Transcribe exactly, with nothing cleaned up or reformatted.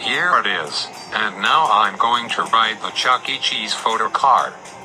Here it is. And now I'm going to write the Chuck E. Cheese photo card.